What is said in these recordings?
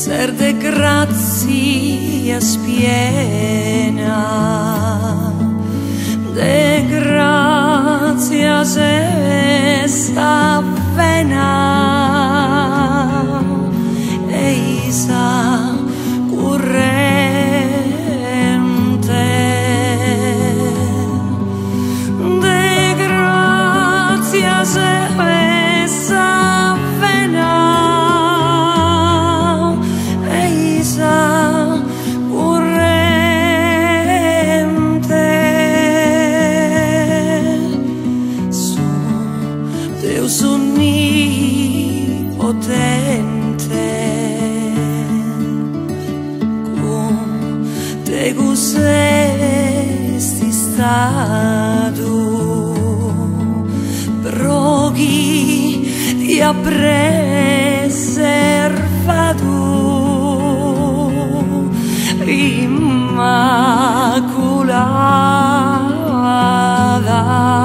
ser de gracias piena, de gracias esta pena, esa corrente, de gracias esa pena, esa corrente, su Deus onipotente, cum tegus esti stadu, proghi ti ha preservado, Immaculada,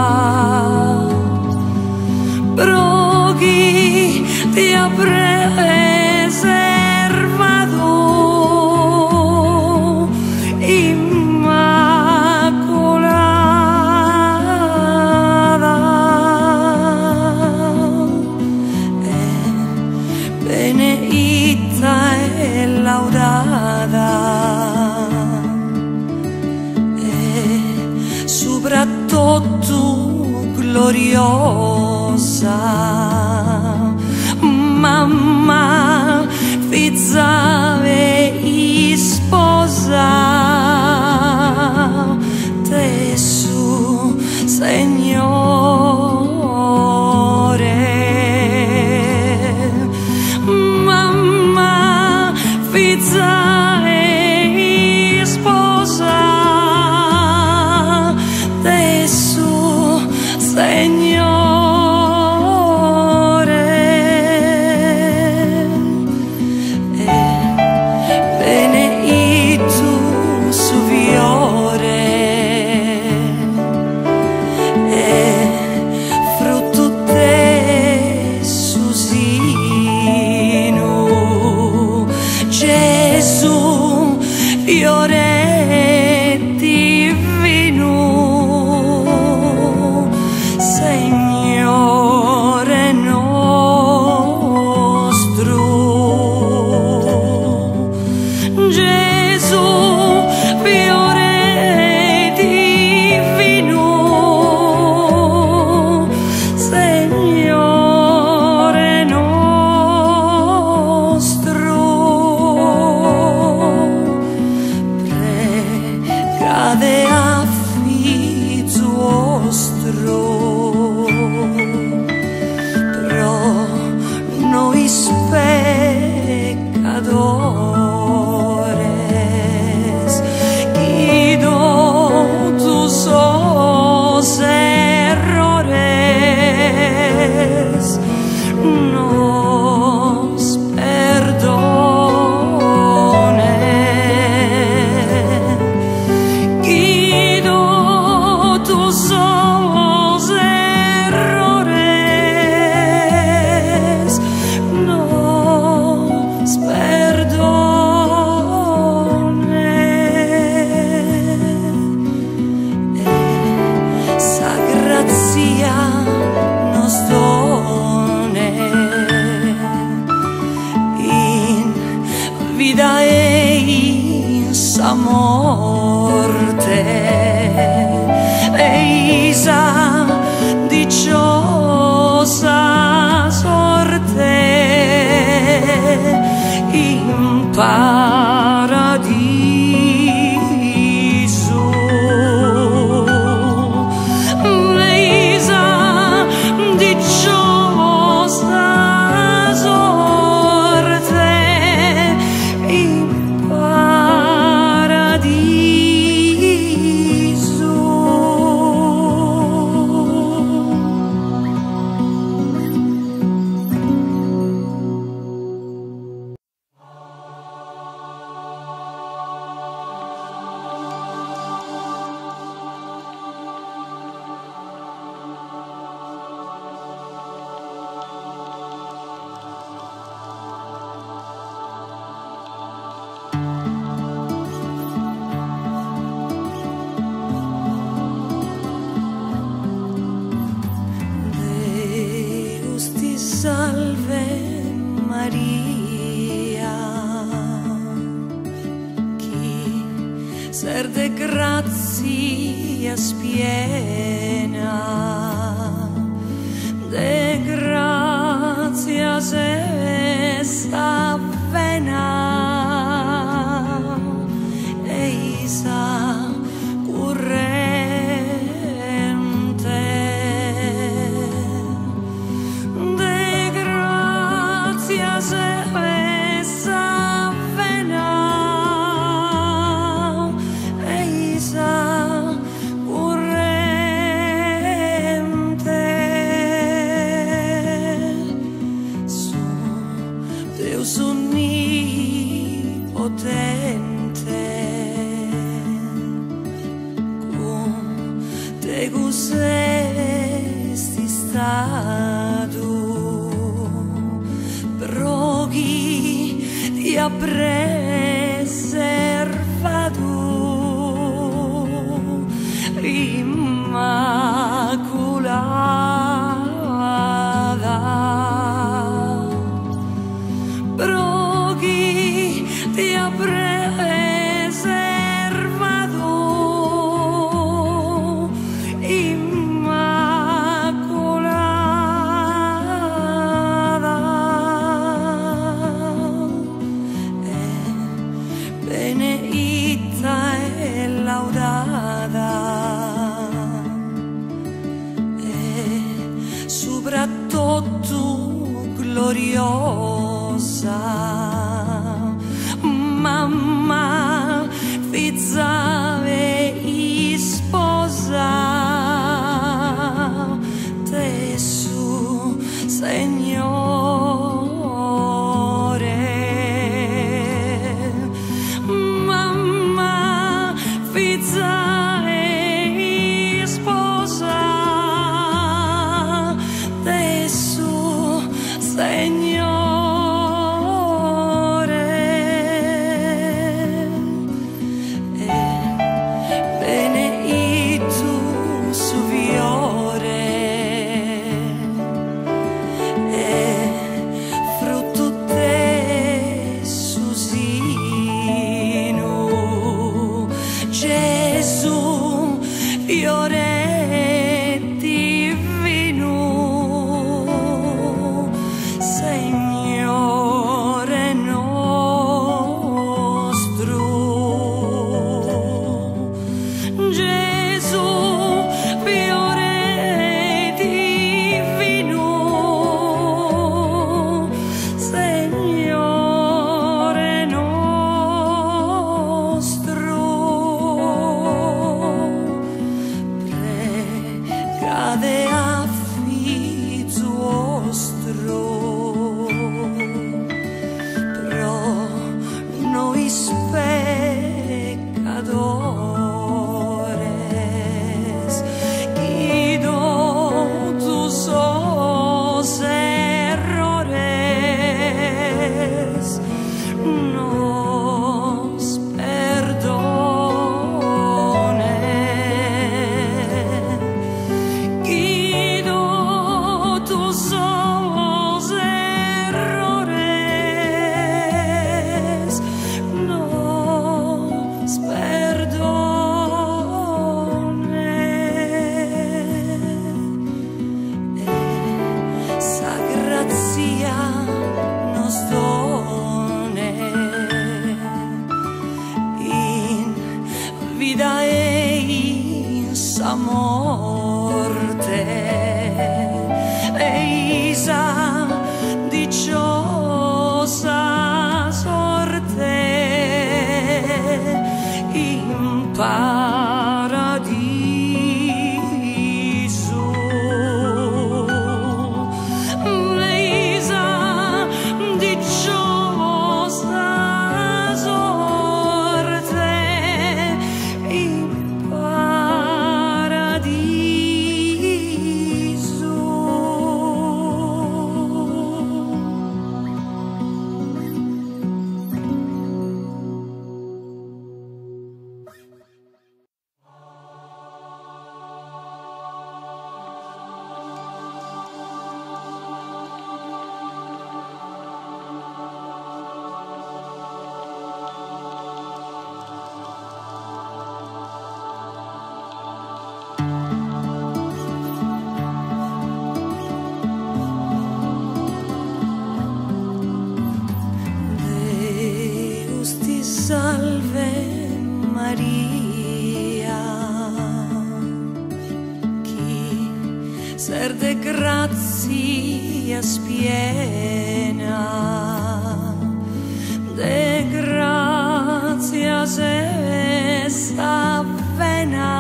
proghi ti ha preservado, Immaculada, benedita e laudata, e soprattutto gloriosa, mamma, figlia e sposa, Gesù, Signore, mamma, figlia e sposa, Gesù, Signore, e benedetto su fiore, e frutto de su seno, Gesù, fiore divino, Signore nostro, Gesù, fiore divino, Signore nostro, pregate a figlio vostro, pro noi peccadores, guido tus errores, nos perdone, guido tus errores, nos perdone, esa grazia nos done in vida e in sa morte, eisa dicciosa sorte in paradiso, eisa dicciosa sorte in paradiso. gracias piena, de gracias esa pena, esa corrente, de gracias esa pena, esa corrente, su Deus onipotente, cum tegus esti stadu, proghi ti ha preservado, Immaculada, proghi ti ha preservado, Immaculada, benedita e laudata, e soprattutto gloriosa, mamma, figlia e sposa, Gesù, Signore, mamma, figlia e sposa, Gesù, Signore, e benedetto su fiore, e Maria, qui ser de gratias piena, de gratias esa vena,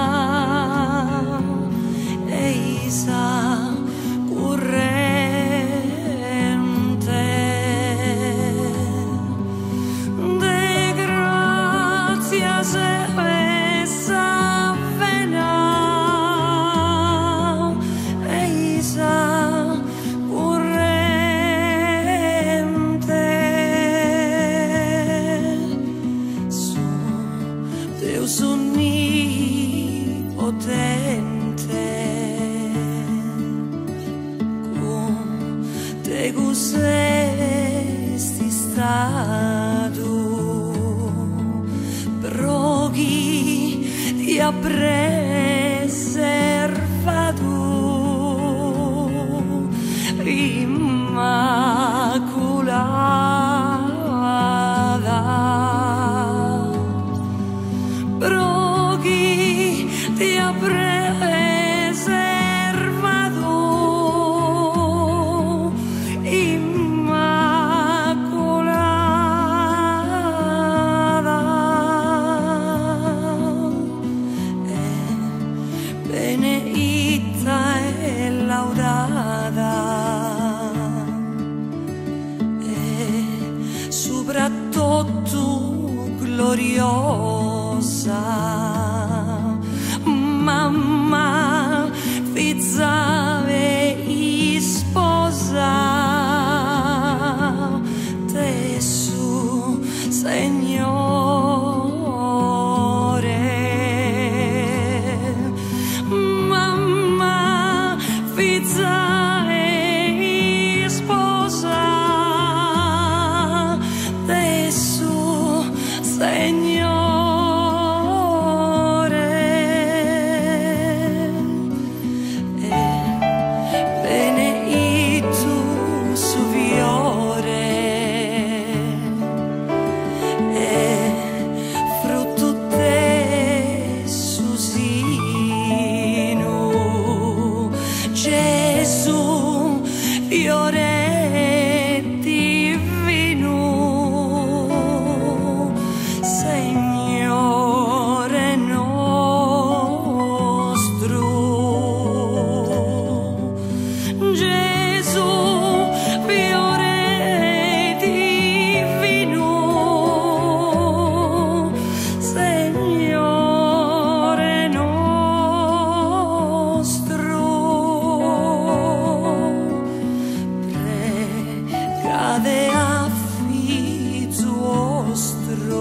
eisa currente, de gratias esa vena, eisa currente, su Deus onnipotente, Tegus esti stadu, proghi ti ha preservadu, Immaculada, proghi ti ha preservadu, Immaculada, benedita e laudata, e soprattutto gloriosa, mamma, figlia e sposa, Gesù, Signore, mamma, figlia e sposa, Gesù, Signore, e benedictus fiore, e frutto Gesù sinu, Gesù, fiore divino, Signore nostro, Gesù, fiore divino, Signore nostro, pregate a figlio vostro,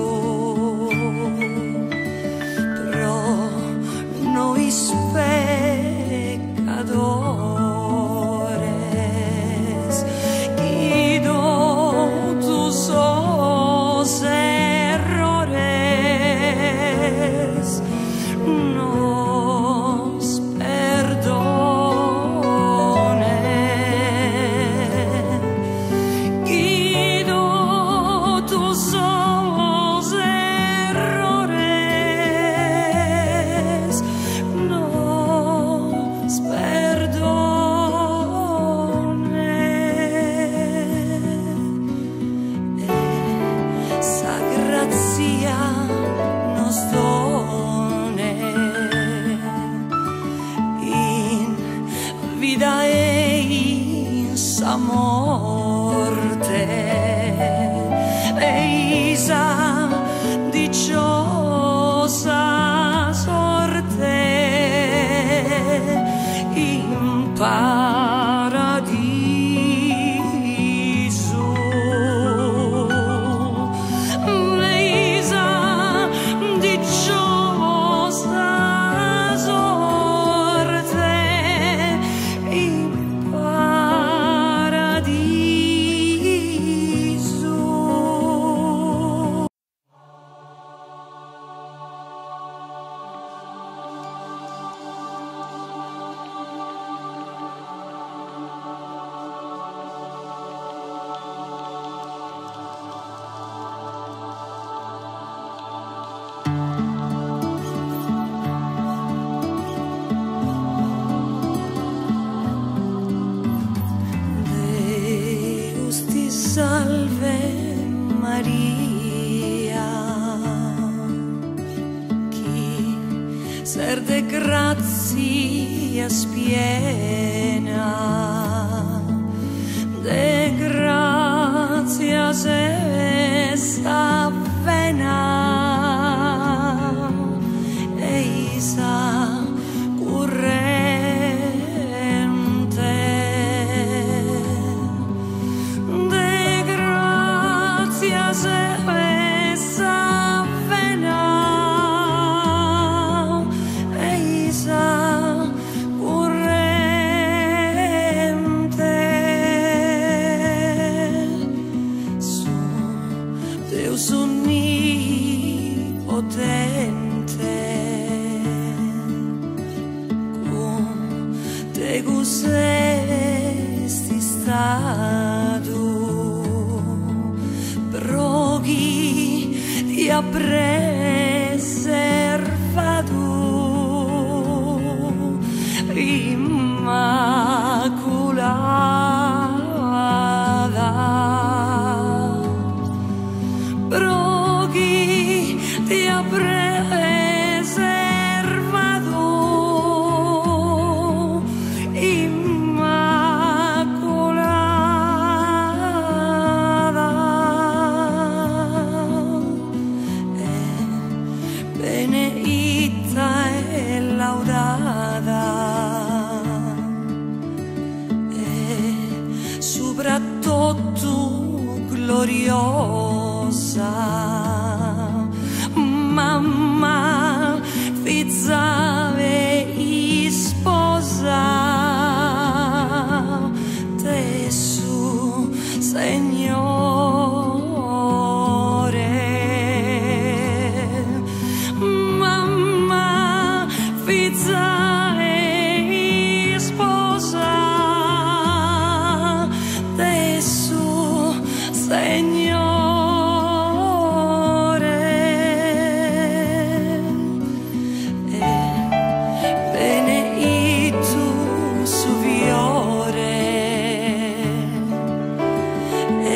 pro nois peccadores, guido tus errores, nos perdone, guido salve Maria, chi ser de gratias piena, de gratias esta vena, eisa currente, de gratias esta vena, eisa currente, su Deus onnipotente, cum tegus esti stadu, proghi dia preservadu, Immaculada, proghi dia preservadu, Immaculada, benedita e laudata, e soprattutto gloriosa, mamma, figlia e sposa, Gesù, Signore, mamma, figlia e sposa, Gesù, Signore, e benedictus fiore, e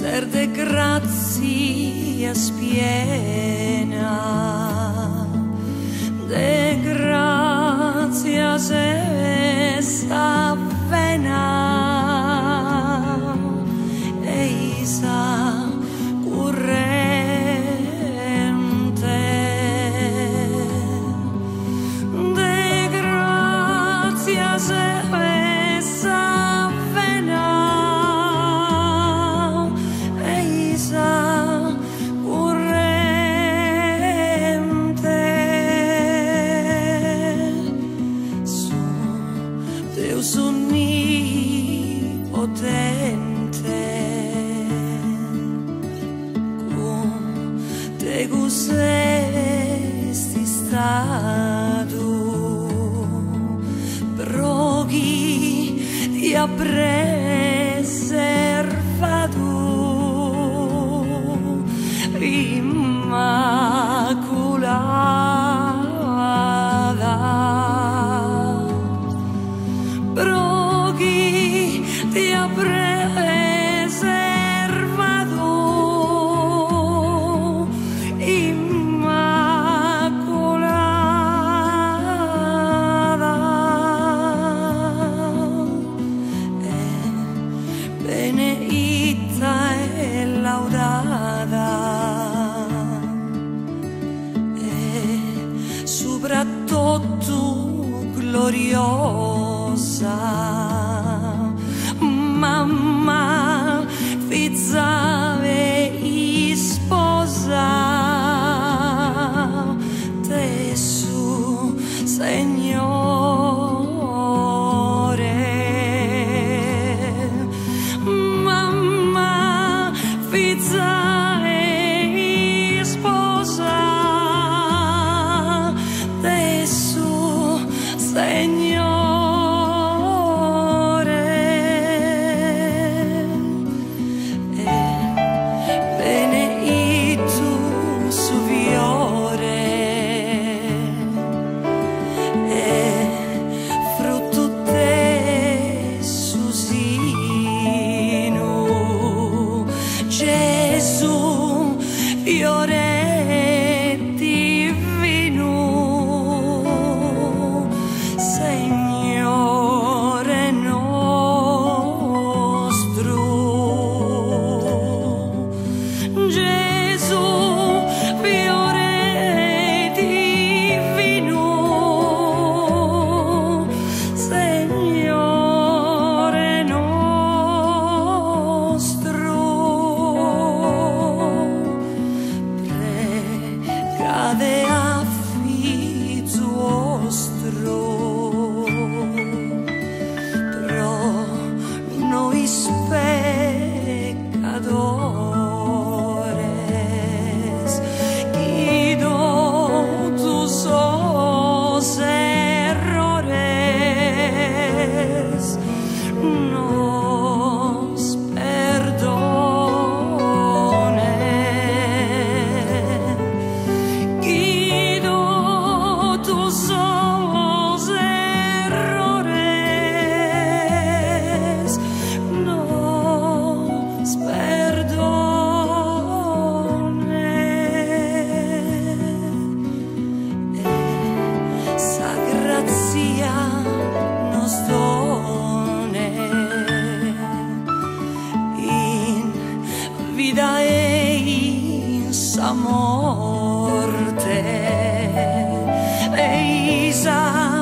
ser de gracias piena, de gracias esa vena, esa corrente, de gracias esa vena, esa corrente, su Deus onipotente, cum tegus esti statu, proghi dia preservatu, immaculada, proghi dia preservatu, immaculada, benedita e laudata, e soprattutto gloriosa, mamma, figlia e sposa, Gesù, Signore, mamma, figlia e sposa, Gesù, Signore, e benedictus fiore, e frutto su sinu, Gesù, fiore divino, Signore nostro, Gesù, fiore divino, Signore nostro, pregate a figlio vostro, pro nois peccadores, guido tus errores, nos perdone, guido tus errores, nos perdone, esa grazia nos done in vida e in sa morte, e isa